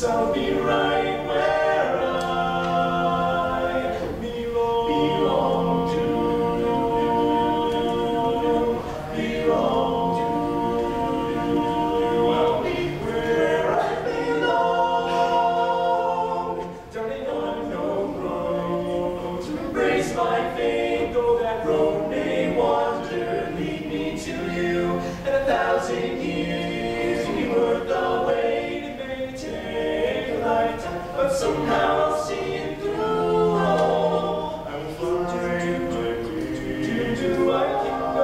distance, I'll be right where I belong to. I'll be where I belong, down an unknown road, to embrace my fate, though that road may wander, lead me to you, and 1,000 years will be worth the wait. It may take a lifetime, but somehow I'll see it through. Oh, I will find my way. I can go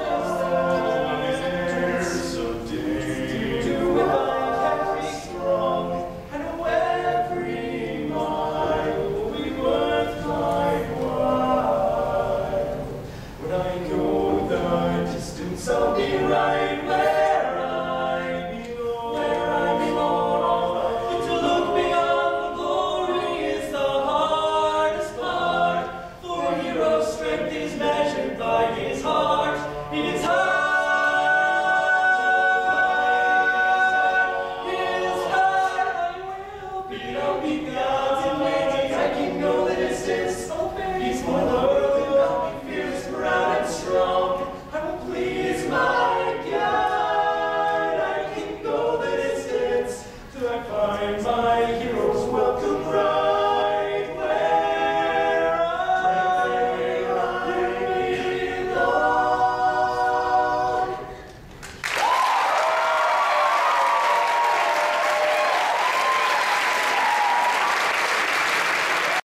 someday. If I can be strong, I know every mile will be worth my while. When I go the distance, I'll be right where I belong. And to look beyond the glory is the hardest part, for a hero's strength is measured by his heart. His heart. I'll beat the odds and ways. I can go the distance. He's more loyal than I'll be fierce, proud and strong. I will please my guide. I can go the distance till I find my hero.